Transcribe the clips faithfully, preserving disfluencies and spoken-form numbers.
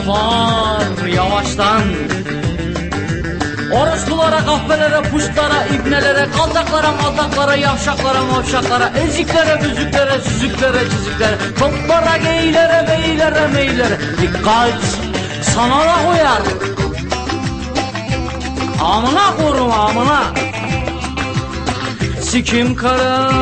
var yavaştan. Orospulara, kahvelere, puşlara, ibnelere, kaldaklara, maldaklara, yavşaklara, mavşaklara, eziklere, büzüklere, süzüklere, çiziklere, toplara, geylere, beylere, meylere. Dikkat! Sana da koyar. Amına korum amına. Sikim kara,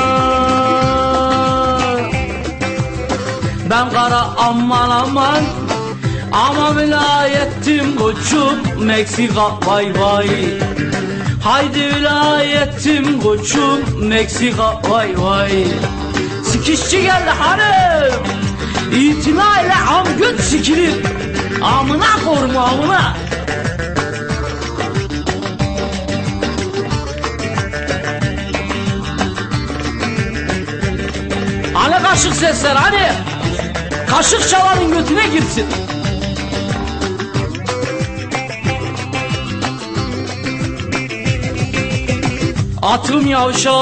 ben kara aman aman. Ama vilayettim koçum Meksika vay vay. Haydi vilayettim koçum Meksika vay vay. Sikişçi geldi hanım, İtina ile am göt sikilir. Amına korum amına. Hani kaşık sesler hani. Kaşık çalanın götüne girsin. Atım yavşak,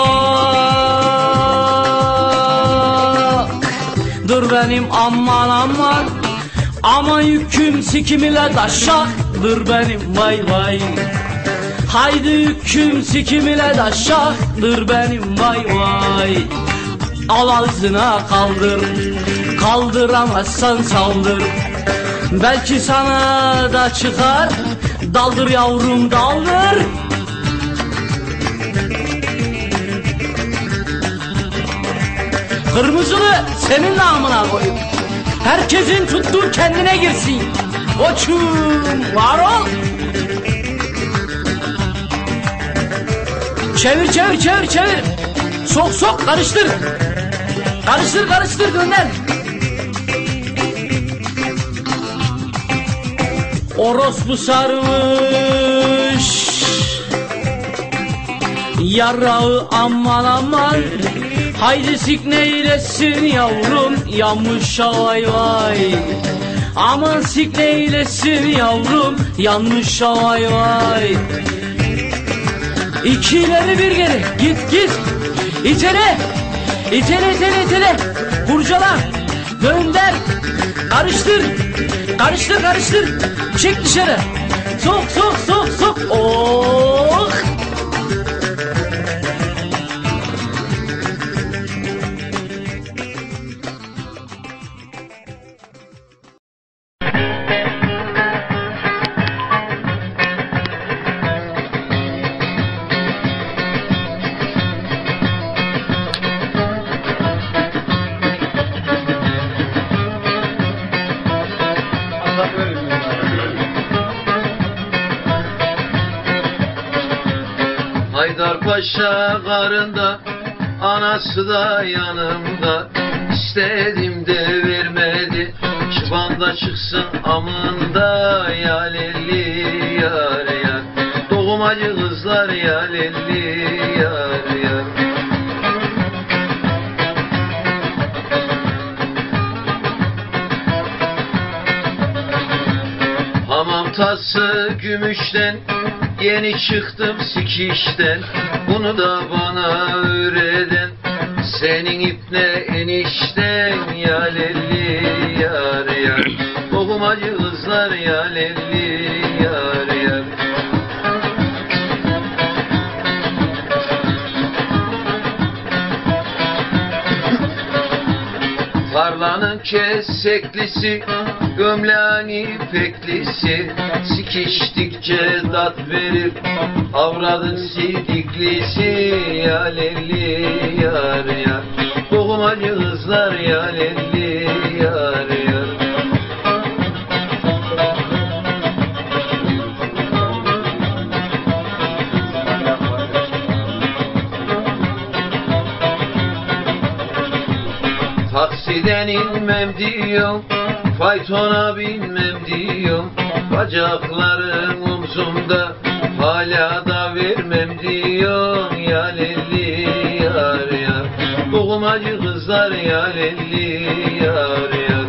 dur benim aman aman. Ama yüküm sikim ile taşaktır benim vay vay. Haydi yüküm sikim ile taşaktır benim vay vay. Al ağzına kaldır, kaldıramazsan saldır. Belki sana da çıkar, daldır yavrum daldır. Kırmızılı senin namına koyup herkesin tuttuğu kendine girsin. Koçum var ol. Çevir çevir çevir çevir. Sok sok karıştır. Karıştır karıştır gönder. Orospu sarmış yarağı aman aman. Haydi sik neylesin yavrum yanmış vay vay. Aman sik neylesin yavrum yanmış vay vay. İki ileri bir geri git git. İtele itele itele itele. Kurcala gönder. Karıştır karıştır karıştır. Çek dışarı. Sok sok sok sok. Oh. Haydarpaşa karında, anası da yanımda. İstedim de vermedi, çıbanda çıksın amında. Ya lelli yar yar, doğumacı kızlar ya lelli yar yar. Hamam tası gümüşten, yeni çıktım sikişten. Bunu da bana öğreden senin ipne enişten. Ya lelli yar yar, doğumacı kızlar ya lelli yar yar. Tarlanın keseklisi, gömleğin ipeklisi. Sikiştikçe tat verir avradın sidiklisi. Ya lelli yar yar, doğumacı kızlar ya lelli yar yar. Taksiden inmem diyorum, faytona binmem diyorum. Bacaklarım omzumda, hala da vermem diyorum. Ya lelli yar yar, doğumacı kızlar ya lelli yar yar.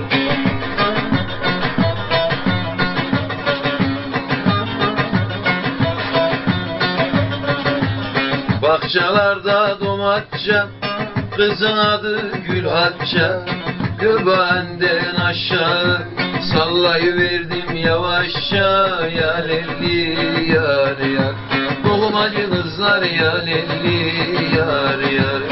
Bahçelerde domatça, Kızın adı Gül Hatice, göbeğinden aşağı sallayıverdim yavaşça. Ya lelli yar yar, doğumacı kızlar ya lelli yar yar.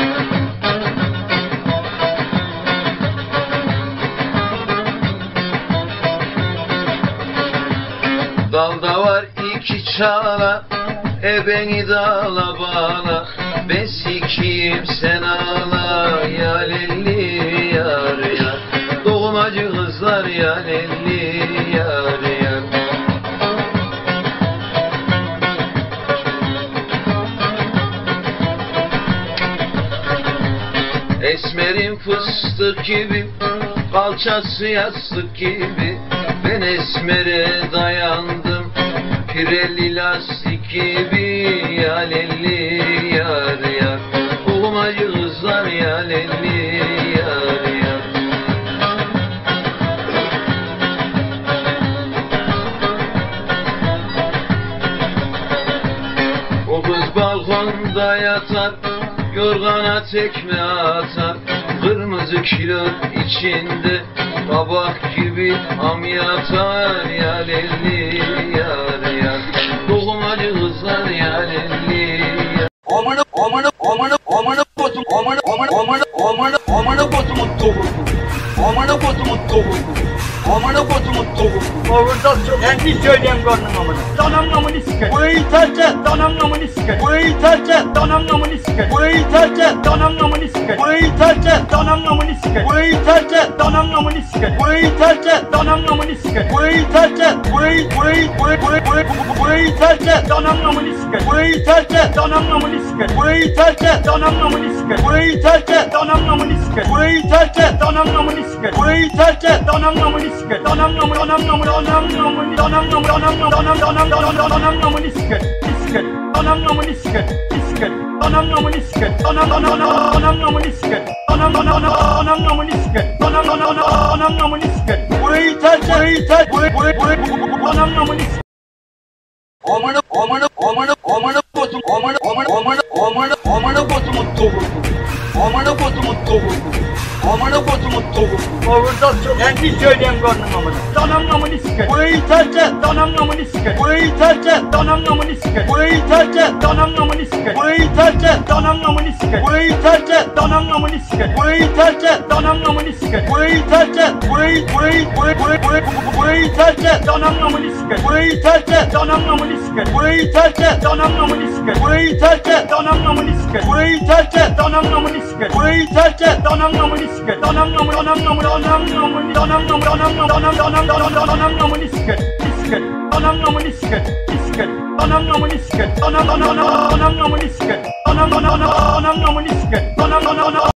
Dalda var iki çala, e beni dala bağla. Ben sikiyim sen ağla, ya lelli yar yar. Doğumacı kızlar ya lelli yar yar. Esmerim fıstık gibi, kalçası yastık gibi. Ben esmere dayandım, pireli lastik gibi. Ya lelli yar yar, doğumacı kızlar ya lelli yar yar. O kız balkonda yatar, yorgana tekme atar. Kırmızı kilot içinde, kabak gibi ham yatar. Ya lelli yar yar, doğumacı kızlar ya lelli yar. Amına amına amına amına kotum amına amına amına amına amına kotumun tohumu. Amına kotumun tohumu. Amına kotumun tohumu. Orada çok endi söyleyen gördüm amına. Danam namını siker. Burayı tercih danam namını siker. Burayı tercih danam namını siker. Burayı tercih danam namını siker. Burayı tercih danam namını siker. Burayı tercih danam namını siker. Burayı tercih danam namını siker. Burayı tercih burayı burayı burayı burayı burayı tercih danam namını siker. Burayı tercih danam namını siker. Burayı tercih danam namını siker. Burayı tercih danam namını siker. Burayı tercih danam namını siker. Burayı tercih danam namını siker. Danam namı danam namı danam namı danam namı danam namı danam danam danam danam namını siker. Siker. Danam namını siker. Siker. Danam namını siker. Danam danam danam namını siker. Danam danam danam namını siker. Danam danam danam namını siker. Burayı tercih burayı tercih burayı burayı burayı danam namını siker. Amına amına amına amına kotum amına amına amına amına amına kotumun tohumu. Amına kotumun tohumu. Amına kotumun tohumu. Orada çok endi söyleyen gördüm amına. Danam namını siker. Burayı tercih danam namını siker. Burayı tercih danam namını siker. Burayı tercih danam namını siker. Burayı tercih danam namını siker. Burayı tercih danam namını siker. Burayı tercih danam namını siker. Burayı tercih burayı burayı burayı burayı burayı tercih danam namını siker. Burayı tercih danam namını siker. Burayı tercih danam namını siker. Burayı tercih danam namını siker. Burayı tercih danam namını siker. Burayı tercih danam namını siker. Danam namı danam namı danam namı danam namı danam namı danam danam danam danam namını siker. Siker. Danam namını siker. Siker. Danam namını siker. Danam danam danam namını siker. Danam danam danam namını siker. Danam danam